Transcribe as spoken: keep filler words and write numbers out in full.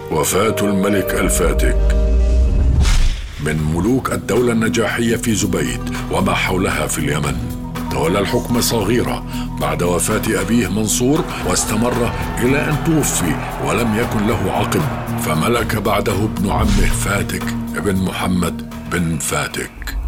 وفاة الملك الفاتك من ملوك الدولة النجاحية في زبيد وما حولها في اليمن. تولى الحكم صغيرة بعد وفاة أبيه منصور، واستمر إلى أن توفي ولم يكن له عقب، فملك بعده ابن عمه فاتك ابن محمد بن فاتك.